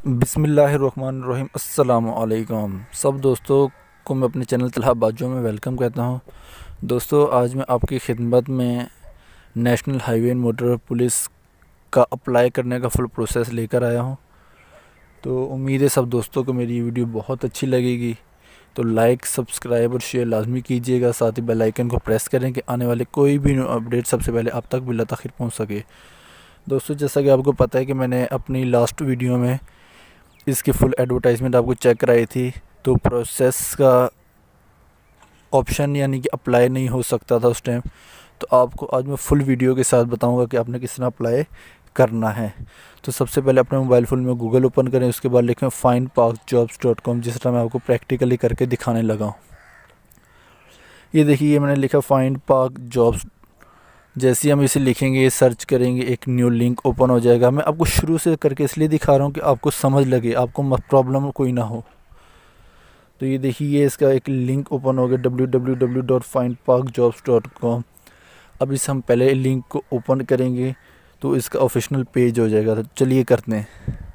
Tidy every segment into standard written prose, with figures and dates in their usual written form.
बिस्मिल्लाहिर्रहमानिर्रहीम। अस्सलाम वालेकुम सब दोस्तों को मैं अपने चैनल तलहा बाजू में वेलकम कहता हूं। दोस्तों आज मैं आपकी खिदमत में national highway and motor police का अप्लाई करने का फुल प्रोसेस लेकर आया हूं। तो उम्मीद है सब दोस्तों को मेरी वीडियो बहुत अच्छी लगेगी। तो लाइक, सब्सक्राइब और शेयर लाजमी कीजिएगा। साथ ही बेल आइकन को प्रेस करें कि आने वाले कोई भी अपडेट सबसे पहले आप तक बिला ताखिर पहुँच सके। दोस्तों जैसा कि आपको पता है कि मैंने अपनी लास्ट वीडियो में इसकी फुल एडवर्टाइजमेंट आपको चेक कराई थी। तो प्रोसेस का ऑप्शन यानी कि अप्लाई नहीं हो सकता था उस टाइम। तो आपको आज मैं फुल वीडियो के साथ बताऊंगा कि आपने किस तरह अप्लाई करना है। तो सबसे पहले अपने मोबाइल फ़ोन में गूगल ओपन करें, उसके बाद लिखें findparkjobs.com, जिस तरह मैं आपको प्रैक्टिकली करके दिखाने लगा हूँ। ये देखिए, ये मैंने लिखा फाइंड पार्क जॉब्स। जैसे ही हम इसे लिखेंगे, सर्च करेंगे, एक न्यू लिंक ओपन हो जाएगा। मैं आपको शुरू से करके इसलिए दिखा रहा हूँ कि आपको समझ लगे, आपको प्रॉब्लम कोई ना हो। तो ये देखिए, ये इसका एक लिंक ओपन हो गया www.findparkjobs.com। अब इस हम पहले लिंक को ओपन करेंगे तो इसका ऑफिशियल पेज हो जाएगा। तो चलिए करते हैं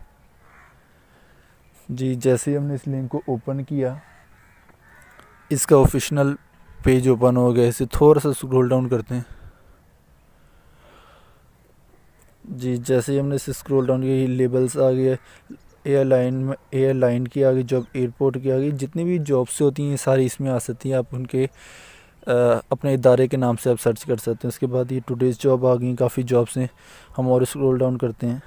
जी। जैसे ही हमने इस लिंक को ओपन किया, इसका ऑफिशियल पेज ओपन हो गया। इसे थोड़ा सा स्क्रॉल डाउन करते हैं जी। जैसे ही हमने इसे स्क्रॉल डाउन किया, लेबल्स आ गया, एयरलाइन की आ गई जॉब, एयरपोर्ट की आ गई। जितनी भी जॉब्स होती हैं सारी इसमें आ सकती हैं। आप उनके अपने इदारे के नाम से आप सर्च कर सकते हैं। उसके बाद ये टुडेज़ जॉब आ गई, काफ़ी जॉब्स हैं। हम और स्क्रॉल डाउन करते हैं,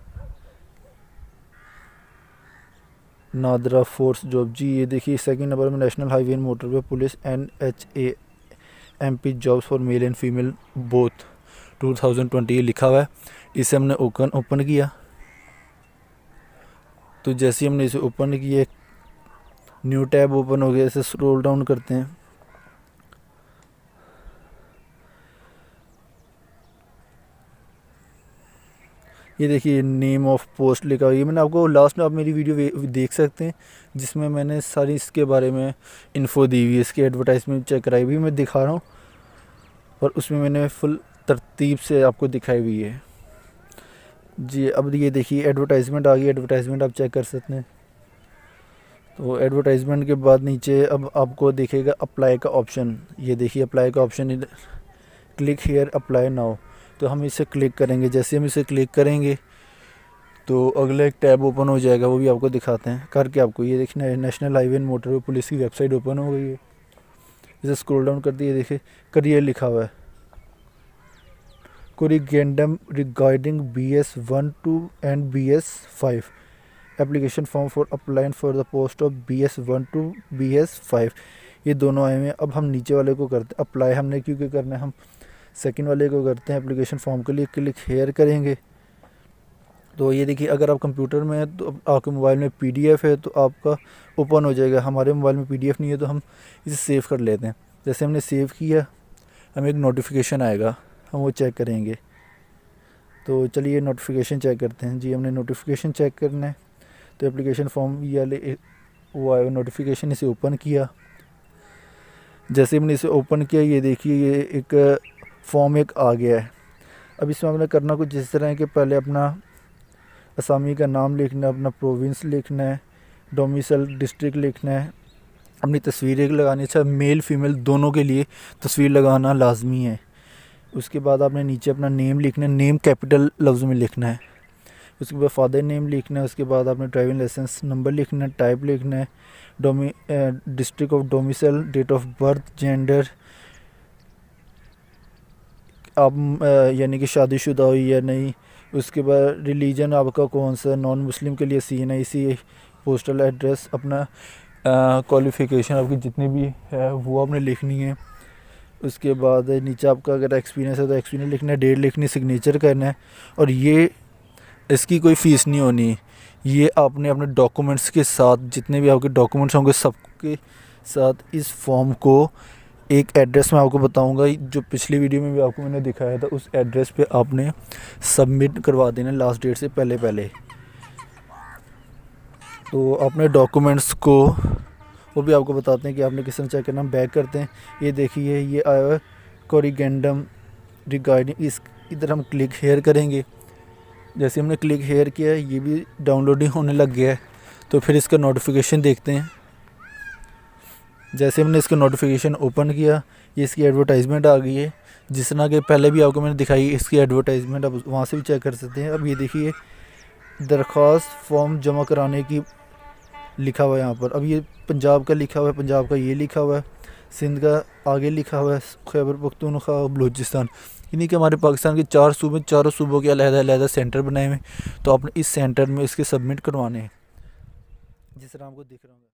नादरा फोर्स जॉब जी। ये देखिए, सेकंड नंबर में national highway and motorway police Nh&Mp jobs for male and female both 2020 ये लिखा हुआ है। इसे हमने ओपन किया। तो जैसे ही हमने इसे ओपन किया, न्यू टैब ओपन हो गया। इसे स्क्रॉल डाउन करते हैं। ये देखिए, नेम ऑफ पोस्ट लिखा हुआ है। ये मैंने आपको लास्ट में आप मेरी वीडियो देख सकते हैं, जिसमें मैंने सारी इसके बारे में इन्फो दी हुई है। इसकी एडवर्टाइजमेंट चेक कराई हुई मैं दिखा रहा हूँ, और उसमें मैंने फुल तरतीब से आपको दिखाई हुई है जी। अब ये देखिए, एडवर्टाइजमेंट आ गई। एडवर्टाइजमेंट आप चेक कर सकते हैं। तो एडवर्टाइजमेंट के बाद नीचे अब आपको दिखेगा अप्लाई का ऑप्शन। ये देखिए, अप्लाई का option, click here apply now. तो हम इसे क्लिक करेंगे। जैसे हम इसे क्लिक करेंगे तो अगला एक टैब ओपन हो जाएगा, वो भी आपको दिखाते हैं करके। आपको ये देखना, national highway and motorway police की वेबसाइट ओपन हो गई है। इसे स्क्रॉल डाउन कर दिए, देखिए करियर लिखा हुआ है। Corrigendum regarding BS 1, 2 and BS 5 application form for applying for the post of BS 1 to BS 5। ये दोनों आए हुए हैं। अब हम नीचे वाले को करते हैं अप्लाई। हमने क्योंकि करना है, हम सेकंड वाले को करते हैं। एप्लीकेशन फॉर्म के लिए क्लिक हेयर करेंगे। तो ये देखिए, अगर आप कंप्यूटर में हैं तो आपके मोबाइल में PDF है तो आपका ओपन हो जाएगा। हमारे मोबाइल में PDF नहीं है तो हम इसे सेव कर लेते हैं। जैसे हमने सेव किया, हमें एक नोटिफिकेशन आएगा, हम वो चेक करेंगे। तो चलिए नोटिफिकेशन चेक करते हैं जी। हमने नोटिफिकेशन चेक करना है। तो एप्लीकेशन फॉर्म ये वाले वो आया नोटिफिकेशन, इसे ओपन किया। जैसे हमने इसे ओपन किया, ये देखिए, ये एक फॉर्म एक आ गया है। अब इसमें हमने करना कुछ जिस तरह है कि पहले अपना असामी का नाम लिखना है, अपना प्रोविंस लिखना है, डोमिसाइल डिस्ट्रिक्ट लिखना है, अपनी तस्वीर एक लगानी है। अच्छा, मेल फीमेल दोनों के लिए तस्वीर लगाना लाजमी है। उसके बाद आपने नीचे अपना नेम लिखना है, नेम कैपिटल लफ्ज़ में लिखना है। उसके बाद फादर नेम लिखना है। उसके बाद आपने ड्राइविंग लाइसेंस नंबर लिखना है, टाइप लिखना है, district of domicile, date of birth, gender, आप यानी कि शादीशुदा हो या नहीं। उसके बाद रिलीजन आपका कौन सा, नॉन मुस्लिम के लिए CNIC, पोस्टल एड्रेस, अपना क्वालिफ़िकेशन आपकी जितनी भी है वो आपने लिखनी है। उसके बाद नीचे आपका अगर एक्सपीरियंस है तो एक्सपीरियंस लिखना है, डेट लिखनी, सिग्नेचर करना है। और ये इसकी कोई फ़ीस नहीं होनी। ये आपने अपने डॉक्यूमेंट्स के साथ, जितने भी आपके डॉक्यूमेंट्स होंगे सबके साथ इस फॉर्म को एक एड्रेस मैं आपको बताऊंगा, जो पिछली वीडियो में भी आपको मैंने दिखाया था, उस एड्रेस पे आपने सबमिट करवा देना लास्ट डेट से पहले पहले। तो अपने डॉक्यूमेंट्स को वो भी आपको बताते हैं कि आपने किस तरह चेक करना। बैक करते हैं। ये देखिए, ये आया है कोरिगेंडम रिगार्डिंग, इस इधर हम क्लिक हेयर करेंगे। जैसे हमने क्लिक हेयर किया है, ये भी डाउनलोडिंग होने लग गया है। तो फिर इसका नोटिफिकेशन देखते हैं। जैसे हमने इसका नोटिफिकेशन ओपन किया, ये इसकी एडवर्टाइजमेंट आ गई है। जिस तरह के पहले भी आपको मैंने दिखाई इसकी एडवर्टाइजमेंट, अब वहाँ से भी चेक कर सकते हैं। अब ये देखिए दरख्वास्त फॉर्म जमा कराने की लिखा हुआ है यहाँ पर। अब ये पंजाब का लिखा हुआ है, पंजाब का ये लिखा हुआ है, सिंध का आगे लिखा हुआ है, खैबर पख्तूनख्वा, बलूचिस्तान। यानी कि हमारे पाकिस्तान के 4 सूबे, चारों सूबों के अलग-अलग सेंटर बनाए हुए हैं। तो आपने इस सेंटर में इसके सबमिट करवाने हैं, जिस तरह आपको दिख रहा होगा।